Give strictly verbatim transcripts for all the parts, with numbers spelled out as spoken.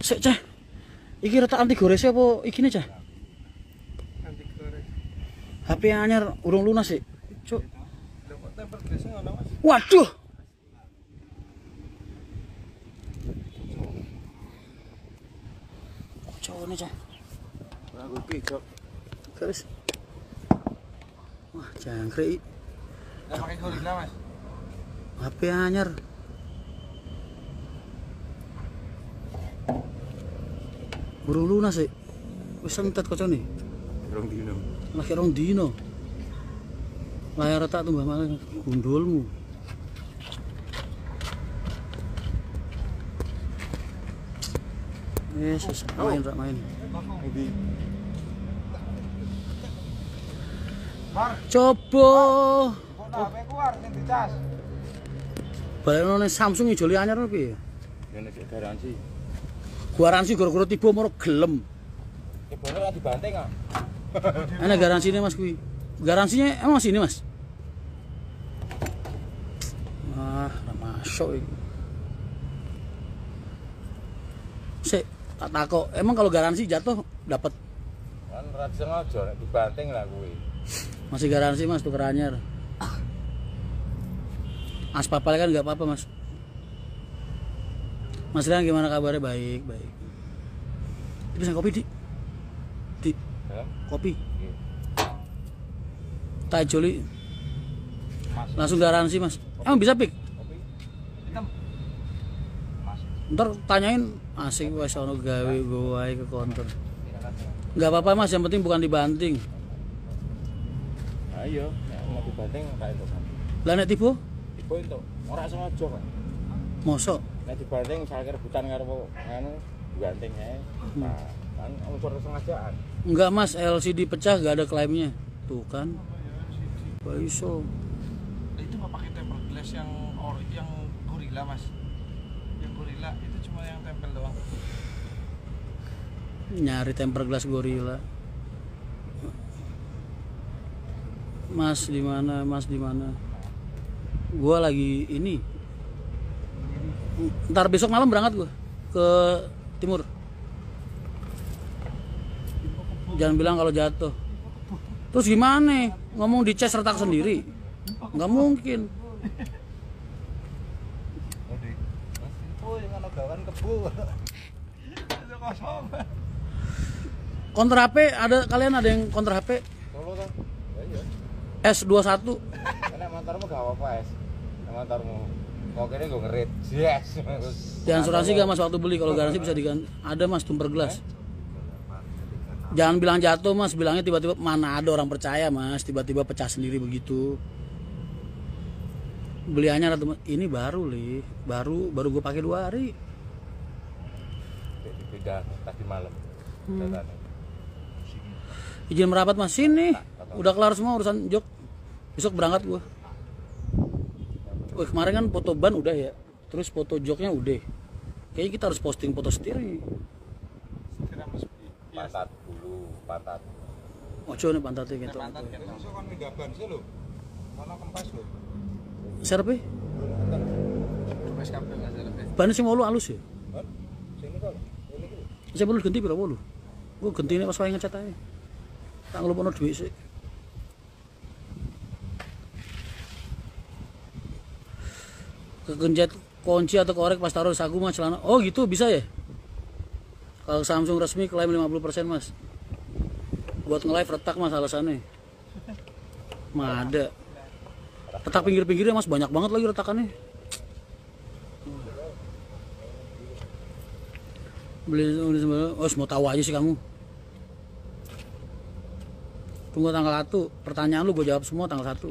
Sik, Cah. Iki retak anti gores apa ikine, Cah? Anti gores. H P anyar urung lunas sih. Cuk. Lho kok temper glasnya ngono, Mas? Waduh. Cowoknya, Cah. Aku iki kok. Garis. Wah, jangkrik. Lah pakai gorila, Mas. H P anyar. Burung lunas sih. Wis entet kocone. Rong dino. Lagi rong dino. Layar retak tumbah malah gundulmu. Yesus, main rak main. Ndi? Mar, Coba. kok H P ku arep dicas. Balekno ning Samsung ijoli anyar piye? Ngene iki garansi. Garansi gara-gara tiba moro gelem. Kebone ora dibanting ah. Ana garansinya Mas kuwi. Garansinya emang masih ini, Mas? Ah, ora masuk iki. Sik, tak takok, emang kalau garansi jatuh dapat Kan ora sengaja nek dibanting lah kuwi. masih garansi Mas tuker anyar. Aspapal kan nggak apa-apa Mas. Mas Rian gimana kabarnya? Baik, baik. Di pesan kopi di, di Ya. kopi. Iya. Tak joli Mas. langsung garansi Mas. Emang bisa pik? Kopi. Hitam. Mas. Ntar tanyain asik wes ono gawe gue wae ke counter. Nggak apa-apa Mas, yang penting bukan dibanting. Ayo, nek mau dibanting kae to. Lah nek tiba, Tiba entuk. Ora sengaja kok. mosok. Nek dibanting salah rebutan karo anu dibanting ae. Nah, kan unsur sengajaan. Enggak Mas, L C D pecah gak ada klaimnya. Tuh kan. Wah iso. Itu nggak pakai tempered glass yang or yang gorila Mas, yang gorila itu cuma yang tempel doang. Nyari tempered glass gorila. Mas di mana? Mas di mana? Gua lagi ini. Ntar besok malam berangkat gua ke timur. Jangan bilang kalau jatuh. Terus gimana? Ngomong di cas retak sendiri? Nggak mungkin. Oh, yang ana gawan kebu. Itu kosong. Konter H P ada, kalian ada yang konter H P? Solo kan? Ya iya. S dua puluh satu. Nek motormu gak apa-apa, Es. Nek motormu kok kene nggo ngerit. Yes. Jangan asuransi gak Mas waktu beli, kalau garansi bisa diganti. Ada Mas tempered glass. Jangan bilang jatuh Mas, bilangnya tiba-tiba, mana ada orang percaya Mas, tiba-tiba pecah sendiri begitu. Beliannya teman, ini baru li, baru baru gue pakai dua hari. Pindah tadi malam. Hmm. Izin merapat Mas, sini. Udah kelar semua urusan jok. Besok berangkat gue. Wih, kemarin kan foto ban udah ya, terus foto joknya udah. Kayaknya kita harus posting foto setir nih. Setir Mas. Pantat dulu, pantat. Ojo nih pantatnya gitu. Pantat kan iso kon pindah ban sih lho. Ono kempes lho. Serpe? Kempes kabel Mas Serpe. Ban sing mau lu halus ya? Kan? Sini kok. Ini iki. Saya perlu ganti berapa lu? Gue ganti ini pas wae ngecat aja. Tak ngelupno duit sih. Kegencet kunci atau korek pas taruh saku Mas celana. Oh gitu bisa ya? Kalau Samsung resmi klaim lima puluh persen Mas. Buat nge-live retak Mas alasannya. Mah ada. Retak pinggir-pinggirnya Mas, banyak banget lagi retakannya. Beli oh mau tahu aja sih kamu. Tunggu tanggal satu. Pertanyaan lu gue jawab semua tanggal satu.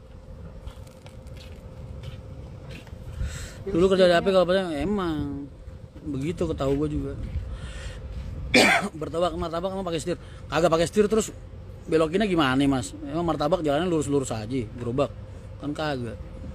Dulu kerja di H P kalau percaya emang begitu, ketahu gue juga. Bertabak martabak emang pakai setir, kagak pakai setir terus belokinnya gimana Mas? Emang martabak jalannya lurus-lurus aja, gerobak kan kagak.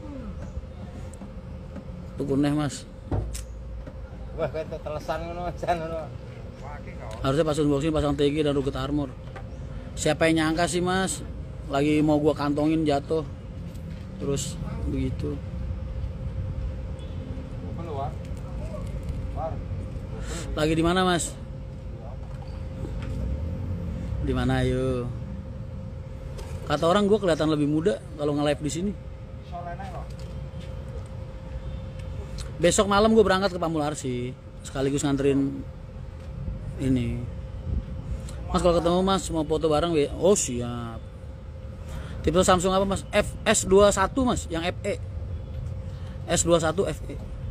Tuh kuneh Mas. Wah, kayak telesan ngono ajan ngono. Harusnya pas unboxing pasang T G dan ruget armor. Siapa yang nyangka sih Mas? Lagi mau gua kantongin jatuh. Terus begitu. Keluar. War. Lagi di mana mas? Di mana ayo? Kata orang gue kelihatan lebih muda kalau nge-live di sini. Besok malam gue berangkat ke Pamularsi, sekaligus nganterin ini. Mas kalau ketemu mas mau foto bareng, oh siap. Tipe Samsung apa mas? F S dua puluh satu mas, yang F E. S dua puluh satu F E.